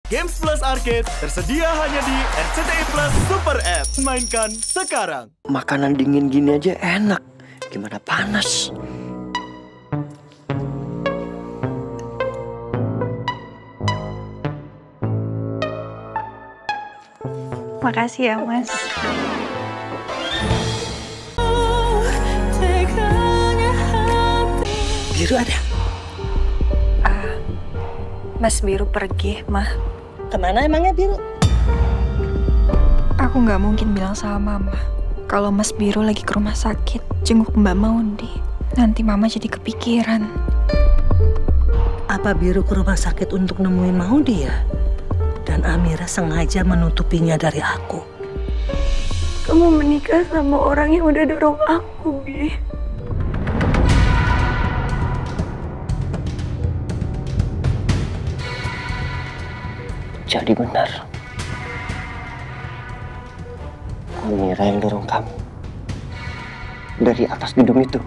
Games Plus Arcade tersedia hanya di RCTI Plus Super App. Mainkan sekarang. Makanan dingin gini aja enak. Gimana panas? Makasih ya, Mas. Biru ada? Mas Biru pergi, Mah. Kemana emangnya Biru? Aku nggak mungkin bilang sama Mama kalau Mas Biru lagi ke rumah sakit jenguk Mbak Maundi. Nanti Mama jadi kepikiran. Apa Biru ke rumah sakit untuk nemuin Maundi ya? Dan Amira sengaja menutupinya dari aku. Kamu menikah sama orang yang udah dorong aku, Bi. Jadi benar. Amira yang dorong kamu dari atas gedung itu.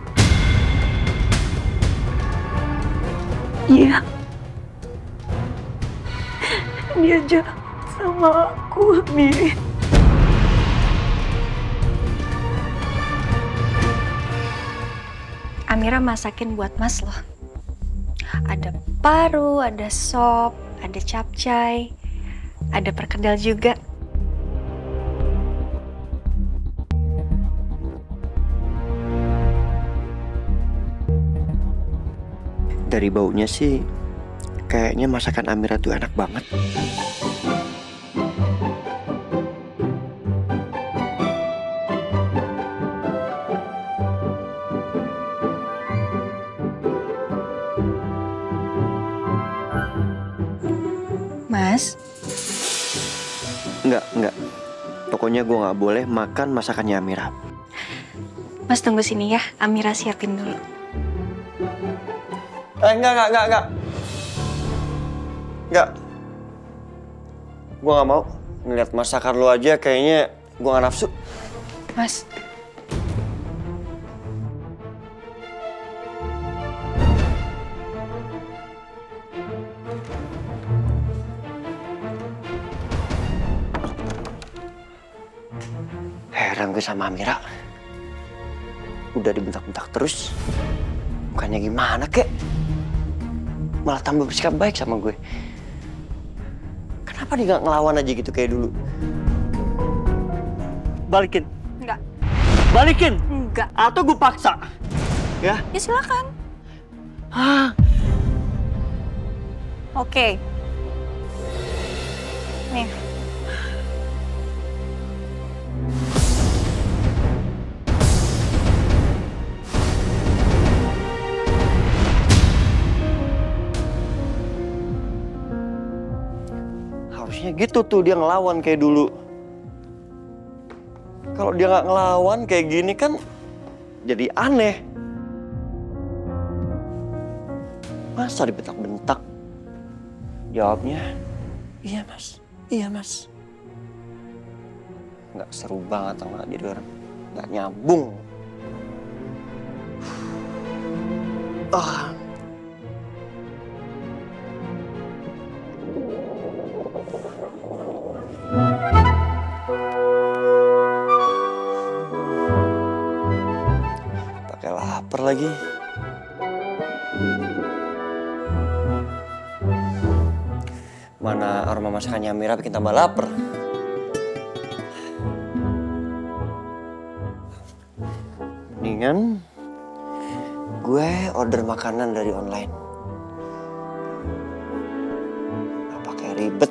Iya. Dia jahat sama aku, Bi. Amira masakin buat Mas loh. Ada paru, ada sop, ada capcay, ada perkedel juga. Dari baunya sih, kayaknya masakan Amira tuh enak banget. Mas, Enggak. Pokoknya gue nggak boleh makan masakannya Amira. Mas tunggu sini ya, Amira siapin dulu. Enggak. Gue nggak mau. Ngeliat masakan lo aja kayaknya gue nggak nafsu. Mas. Heran gue sama Amira. Udah dibentak-bentak terus. Bukannya gimana kek? Malah tambah bersikap baik sama gue. Kenapa dia nggak ngelawan aja gitu kayak dulu? Balikin. Enggak. Balikin. Enggak. Atau gue paksa. Ya? Ya silakan. Oke. Nih. Harusnya gitu tuh dia ngelawan kayak dulu. Kalau dia nggak ngelawan kayak gini kan jadi aneh. Masa dibentak-bentak? Jawabnya, iya mas. Nggak seru banget nggak jadi orang. Nggak nyambung. Pakai lapar lagi. Mana aroma masakannya Amira bikin tambah lapar. Mendingan gue order makanan dari online. Gak pakai ribet.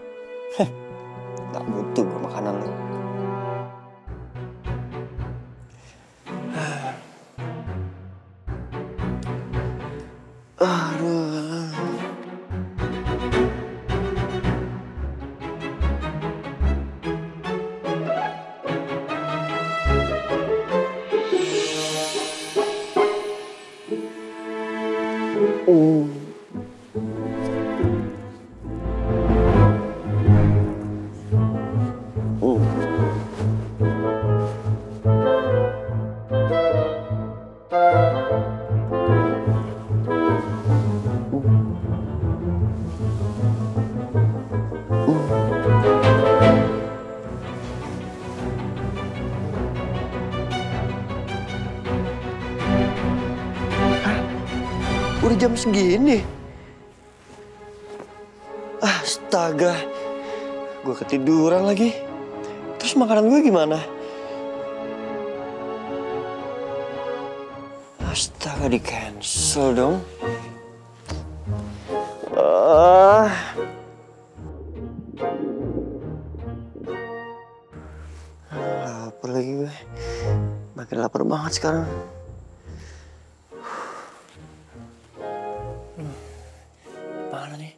Gak butuh gue makanan lo. Aduh. jam segini? Astaga, gue ketiduran lagi. Terus makanan gue gimana? Astaga, di cancel dong. Lapar lagi gue. Makin lapar banget sekarang. Mana nih?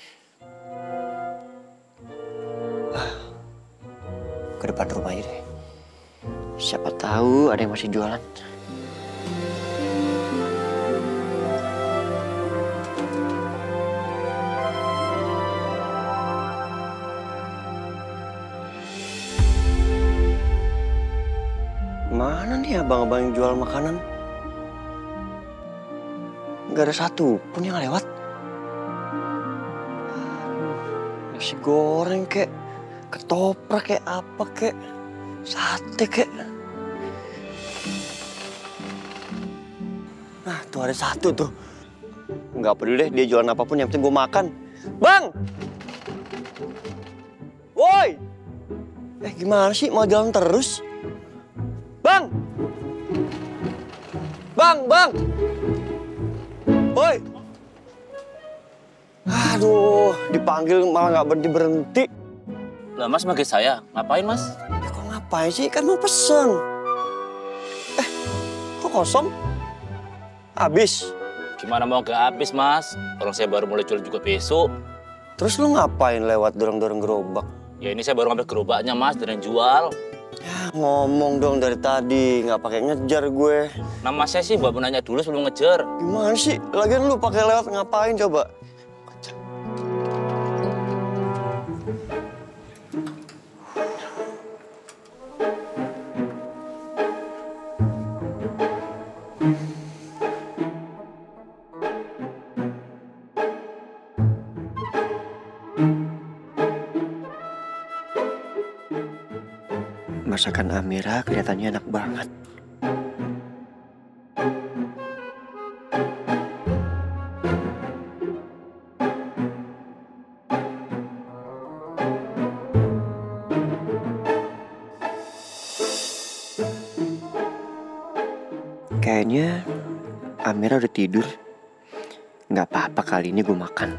Ke depan rumah aja deh. Siapa tahu ada yang masih jualan. Mana nih abang-abang yang jual makanan? Gak ada satu pun yang lewat. Nasi goreng kek, ketoprak kek, apa kek, sate kek. Nah, tuh ada satu tuh. Nggak peduli deh dia jualan apapun, yang penting gue makan. Bang! Woi! Gimana sih mau jalan terus? Bang! Bang! Woi! Aduh, dipanggil malah nggak berhenti-berhenti. Lah mas manggil saya, ngapain mas? Ya, kok ngapain sih? Kan mau pesen. Kok kosong? Habis. Gimana mau gak habis mas? Orang saya baru mulai jual juga besok. Terus lu ngapain lewat dorong-dorong gerobak? Ya ini saya baru ngambil gerobaknya mas, dan yang jual. Ya ngomong dong dari tadi, nggak pakai ngejar gue. Nama saya sih buat nanya dulu sebelum ngejar. Gimana sih? Lagian lu pakai lewat ngapain coba? Masakan Amira kelihatannya enak banget. Kayaknya Amira udah tidur. Nggak apa-apa, kali ini gue makan.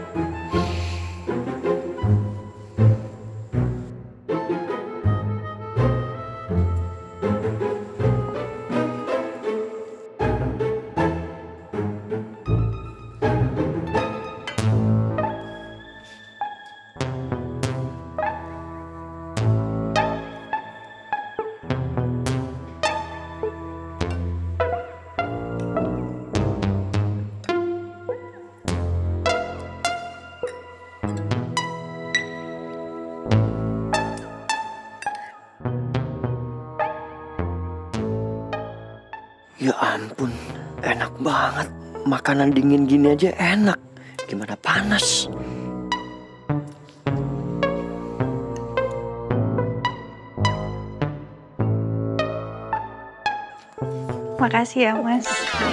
Ya ampun, enak banget. Makanan dingin gini aja enak. Gimana panas? Makasih ya, Mas.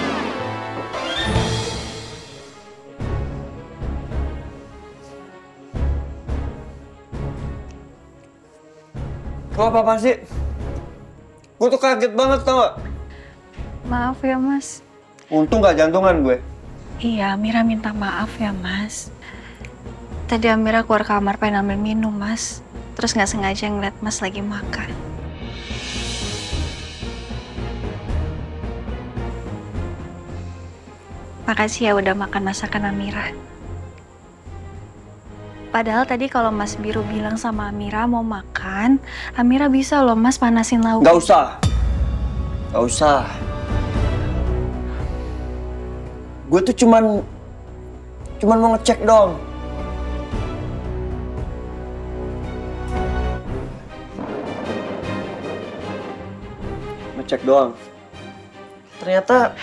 Lo apa-apaan sih? Gue tuh kaget banget, tau gak? Maaf ya, Mas. Untung gak jantungan gue. Iya, Amira minta maaf ya, Mas. Tadi Amira keluar kamar pengen ambil minum, Mas. Terus nggak sengaja ngeliat Mas lagi makan. Makasih ya udah makan masakan Amira. Padahal tadi kalau Mas Biru bilang sama Amira mau makan, Amira bisa loh Mas panasin lauk. Gak usah. Gak usah. Gue tuh cuman mau ngecek dong. Ngecek doang. Ternyata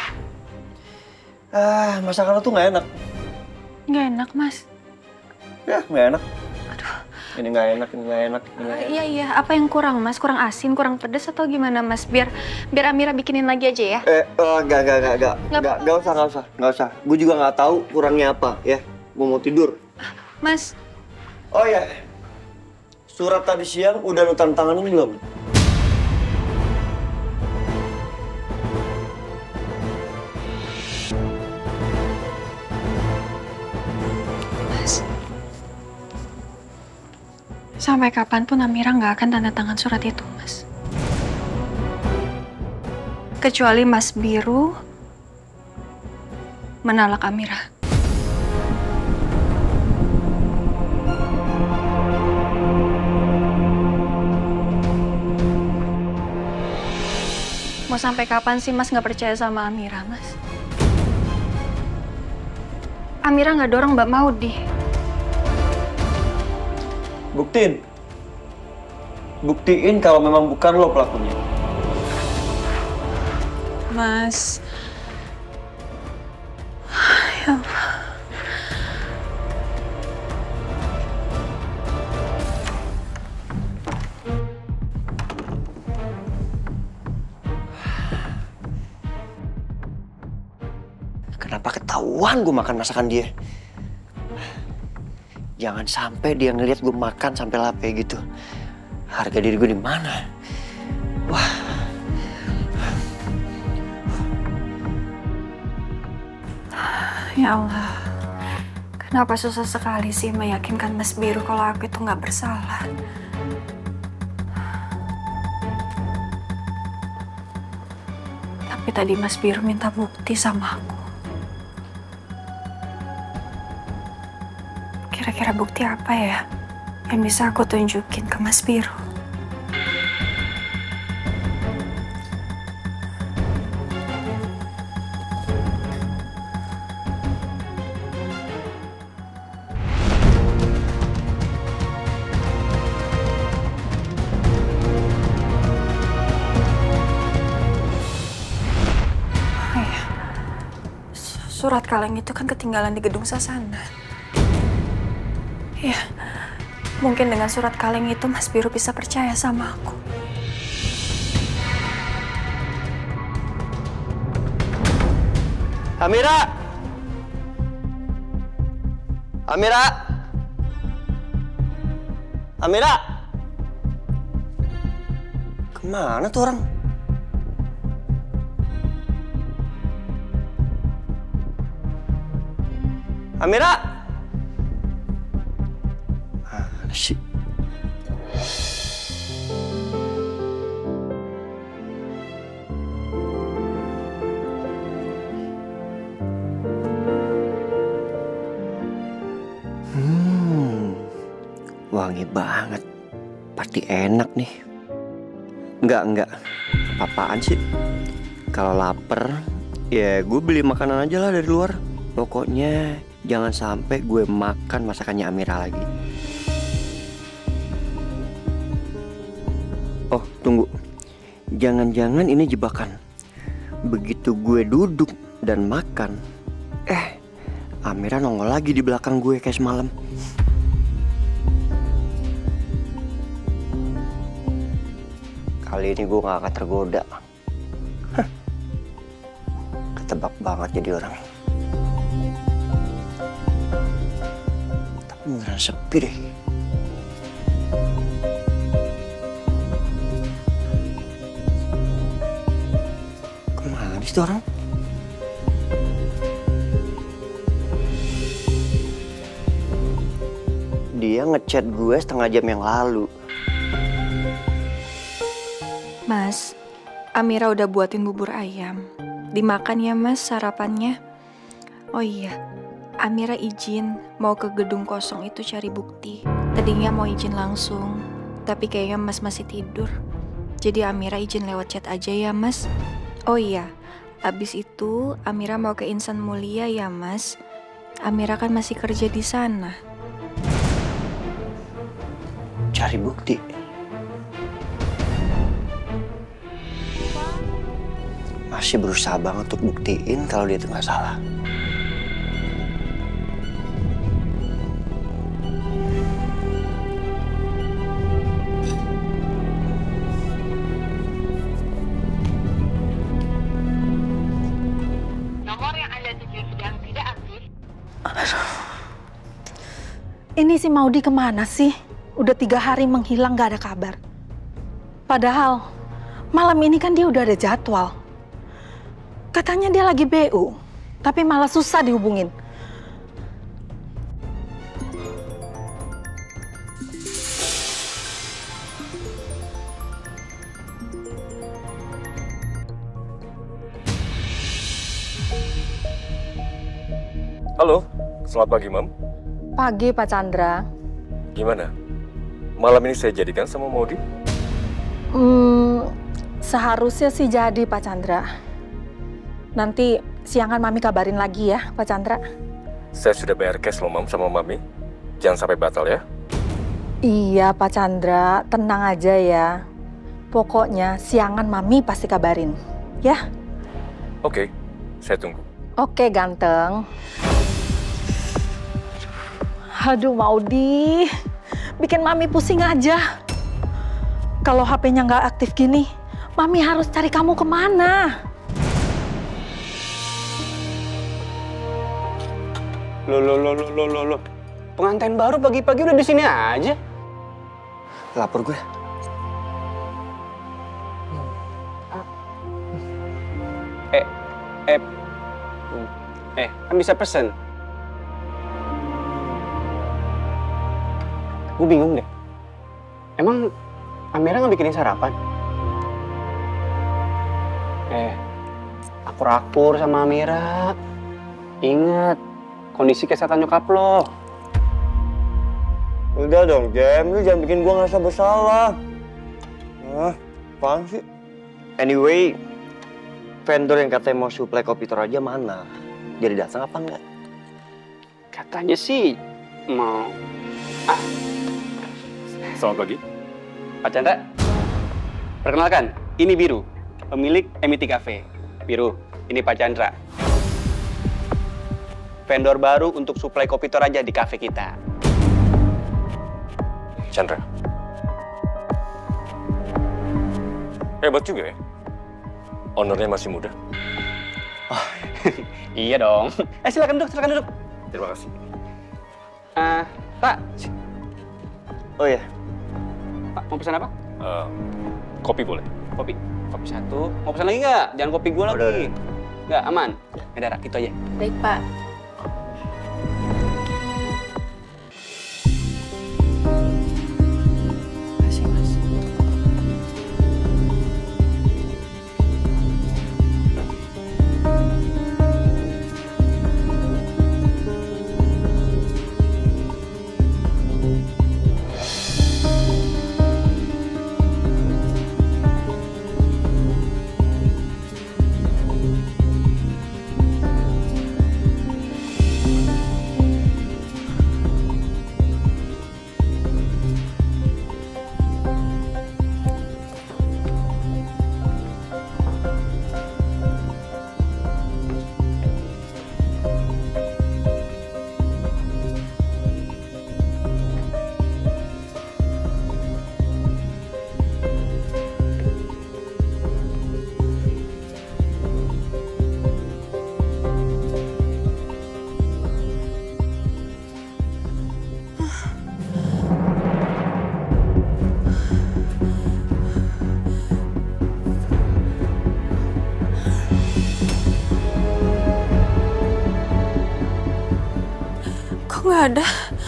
masakan lo tuh nggak enak. Nggak enak, Mas. Ya, nggak enak. Aduh. Ini nggak enak, ini nggak enak. Iya, apa yang kurang Mas? Kurang asin, kurang pedas atau gimana Mas? Biar Amira bikinin lagi aja ya. Nggak usah. Gue juga nggak tahu kurangnya apa ya. Gue mau tidur. Mas. Oh ya, surat tadi siang udah lu tantanganin belum? Sampai kapanpun Amira nggak akan tanda tangan surat itu, Mas. Kecuali Mas Biru menalak Amira. Mau sampai kapan sih Mas nggak percaya sama Amira, Mas? Amira nggak dorong Mbak Maudi. Buktiin kalau memang bukan lo pelakunya. Mas. Ya Allah. Kenapa ketahuan gue makan masakan dia? Jangan sampai dia ngeliat gue makan sampai lapar gitu. Harga diri gue di mana? Wah. Ya Allah. Kenapa susah sekali sih meyakinkan Mas Biru kalau aku itu nggak bersalah? Tapi tadi Mas Biru minta bukti sama aku. Kira-kira bukti apa ya yang bisa aku tunjukin ke Mas Biru? Oh ya, surat kaleng itu kan ketinggalan di gedung Sasana. Ya, mungkin dengan surat kaleng itu Mas Biru bisa percaya sama aku. Amira! Amira! Amira! Kemana tuh orang? Amira! Mana sih? Wangi banget. Pasti enak nih. Enggak. Apaan sih? Kalau lapar, ya gue beli makanan aja lah dari luar. Pokoknya jangan sampai gue makan masakannya Amira lagi. Oh, tunggu. Jangan-jangan ini jebakan. Begitu gue duduk dan makan, Amira nongol lagi di belakang gue kayak semalam. Kali ini gue gak akan tergoda. Ketebak banget jadi orang. Tapi beneran sepi deh. Kemana sih orang? Dia ngechat gue setengah jam yang lalu. Mas, Amira udah buatin bubur ayam. Dimakan ya Mas sarapannya. Oh iya, Amira izin mau ke gedung kosong itu cari bukti. Tadinya mau izin langsung, tapi kayaknya Mas masih tidur. Jadi Amira izin lewat chat aja ya Mas. Oh iya, abis itu Amira mau ke Insan Mulia ya Mas. Amira kan masih kerja di sana. Cari bukti. Masih berusaha banget untuk buktiin kalau dia itu nggak salah. Ini si Maudi kemana sih? Udah 3 hari menghilang gak ada kabar. Padahal malam ini kan dia udah ada jadwal. Katanya dia lagi BU, tapi malah susah dihubungin. Halo, selamat pagi, Mam. Pagi, Pak Chandra. Gimana? Malam ini saya jadikan sama Maudi? Seharusnya sih jadi, Pak Chandra. Nanti siangan Mami kabarin lagi ya, Pak Chandra. Saya sudah bayar cash loh, Mam, sama Mami. Jangan sampai batal ya. Iya, Pak Chandra. Tenang aja ya. Pokoknya siangan Mami pasti kabarin. Ya? Oke, saya tunggu. Oke, ganteng. Aduh, Maudi. Bikin Mami pusing aja. Kalau HP-nya nggak aktif gini, Mami harus cari kamu kemana? Loh. Pengantin baru pagi-pagi udah di sini aja. Lapar gue. Kan bisa pesen. Gue bingung deh. Emang Amira nggak bikinin sarapan? Aku rakur sama Amira. Ingat, kondisi kesehatan nyokap lo. Udah dong, Jem. Lu jangan bikin gua ngerasa bersalah. Apaan sih? Anyway, vendor yang katanya mau suplai kopi Toraja mana? Jadi datang apa enggak? Katanya sih mau. Selamat pagi. Pak Chandra, perkenalkan, ini Biru, pemilik MIT Cafe. Biru, ini Pak Chandra. Vendor baru untuk suplai kopi Toraja di cafe kita. Chandra. Hebat juga ya. Ownernya masih muda. Iya dong. Silakan duduk. Terima kasih. Pak. Oh ya, Pak, mau pesan apa? Kopi boleh? Kopi satu. Mau pesan lagi nggak? Jangan kopi gua lagi. Udah. Nggak, aman. Ada rak, gitu aja. Baik, Pak. Kasih, Mas. Nggak ada.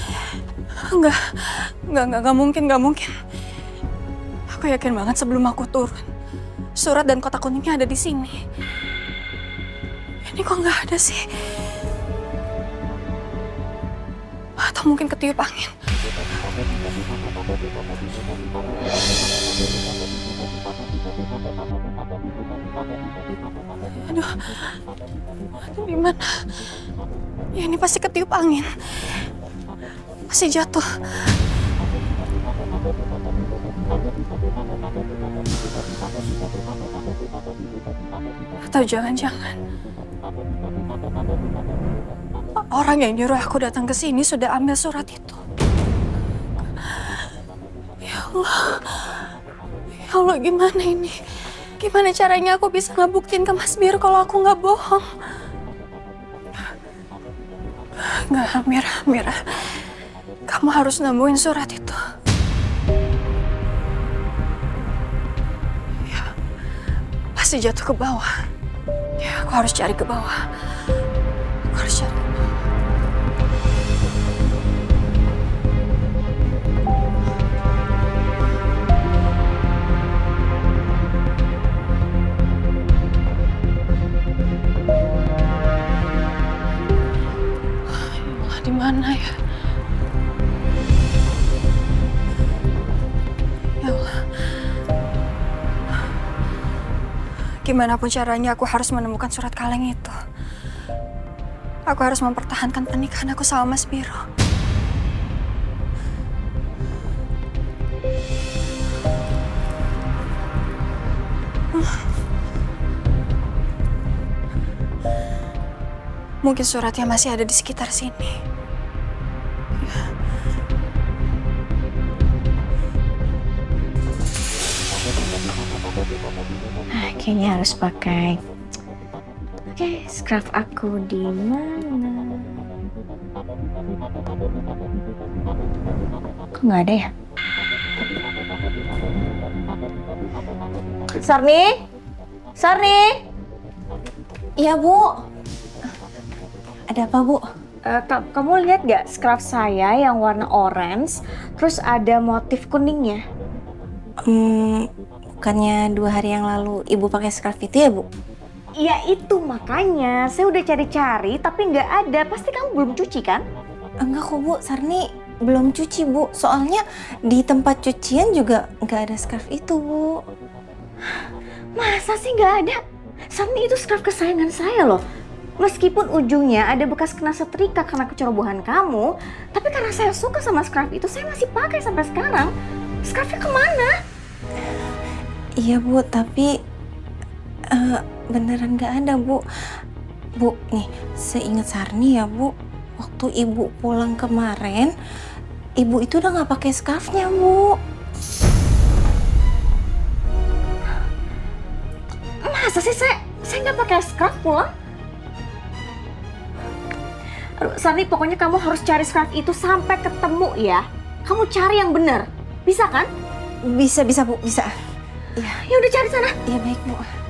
Nggak mungkin. Aku yakin banget sebelum aku turun, surat dan kotak kuningnya ada di sini. Ini kok nggak ada sih? Atau mungkin ketiup angin? Aduh, di mana? Ya ini pasti ketiup angin. Pasti jatuh. Atau jangan-jangan orang yang nyuruh aku datang ke sini sudah ambil surat itu. Ya Allah, gimana ini? Gimana caranya aku bisa ngebuktiin ke Mas Bir kalau aku nggak bohong? Nggak, Mira. Kamu harus nemuin surat itu. Ya, pasti jatuh ke bawah. Ya, aku harus cari ke bawah. Aku harus cari ke bawah. Di mana ya? Ya Allah. Gimana pun caranya aku harus menemukan surat kaleng itu. Aku harus mempertahankan pernikahan aku sama Mas Biro. Mungkin suratnya masih ada di sekitar sini. Kayaknya harus pakai. Oke, scarf aku di mana? Kok nggak ada ya? Sarni? Sarni? Iya, Bu. Ada apa, Bu? Kamu lihat gak scarf saya yang warna orange, terus ada motif kuningnya? Bukannya 2 hari yang lalu Ibu pakai scarf itu ya, Bu? Iya itu makanya, saya udah cari-cari tapi nggak ada. Pasti kamu belum cuci kan? Enggak kok, Bu. Sarni belum cuci, Bu. Soalnya di tempat cucian juga nggak ada scarf itu, Bu. Masa sih nggak ada? Sarni itu scarf kesayangan saya loh. Meskipun ujungnya ada bekas kena setrika karena kecerobohan kamu, tapi karena saya suka sama scarf itu, saya masih pakai sampai sekarang. Scarfnya kemana? Iya, Bu, tapi beneran nggak ada, Bu. Bu, nih, seingat Sarni ya, Bu, waktu Ibu pulang kemarin, Ibu itu udah nggak pakai scarfnya, Bu. Masa sih saya nggak pakai scarf pulang? Aduh, Sarni, pokoknya kamu harus cari scarf itu sampai ketemu ya. Kamu cari yang bener, bisa kan? Bisa, Bu, bisa. Ya udah cari sana. Iya, baik, Bu.